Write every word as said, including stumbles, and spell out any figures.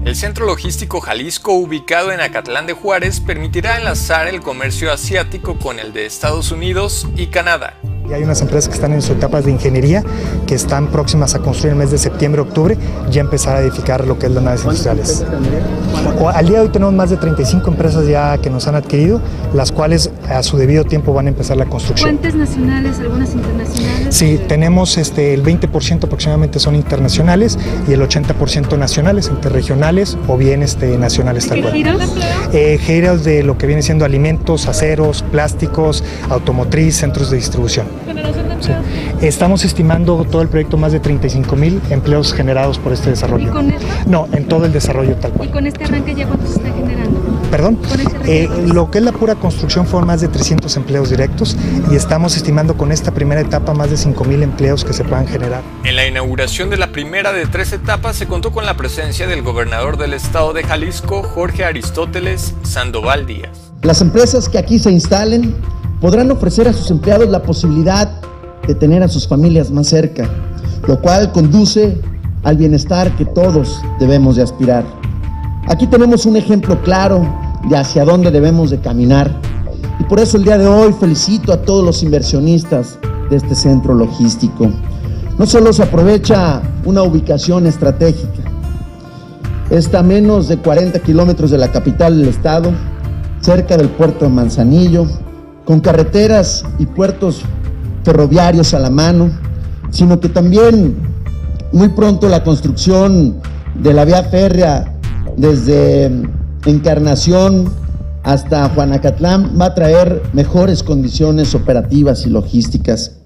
El Centro Logístico Jalisco, ubicado en Acatlán de Juárez, permitirá enlazar el comercio asiático con el de Estados Unidos y Canadá. Y hay unas empresas que están en sus etapas de ingeniería, que están próximas a construir en el mes de septiembre, octubre, ya empezar a edificar lo que es las naves industriales. O, al día de hoy tenemos más de treinta y cinco empresas ya que nos han adquirido, las cuales a su debido tiempo van a empezar la construcción. ¿Puentes nacionales, algunas internacionales? Sí, tenemos este, el veinte por ciento aproximadamente son internacionales y el ochenta por ciento nacionales, interregionales o bien este, nacionales tal cual. ¿Qué giros? Eh, giros de lo que viene siendo alimentos, aceros, plásticos, automotriz, centros de distribución. Sí. Estamos estimando todo el proyecto más de treinta y cinco mil empleos generados por este desarrollo. ¿Y con esto? No, en todo el desarrollo tal cual. ¿Y con este arranque ya cuántos se está generando? ¿Perdón? Este Eh, lo que es la pura construcción fueron más de trescientos empleos directos y estamos estimando con esta primera etapa más de cinco mil empleos que se puedan generar. En la inauguración de la primera de tres etapas se contó con la presencia del gobernador del estado de Jalisco, Jorge Aristóteles Sandoval Díaz. Las empresas que aquí se instalen podrán ofrecer a sus empleados la posibilidad de tener a sus familias más cerca, lo cual conduce al bienestar que todos debemos de aspirar. Aquí tenemos un ejemplo claro de hacia dónde debemos de caminar y por eso el día de hoy felicito a todos los inversionistas de este centro logístico. No solo se aprovecha una ubicación estratégica, está a menos de cuarenta kilómetros de la capital del estado, cerca del puerto de Manzanillo, con carreteras y puertos ferroviarios a la mano, sino que también muy pronto la construcción de la vía férrea desde Encarnación hasta Juanacatlán va a traer mejores condiciones operativas y logísticas.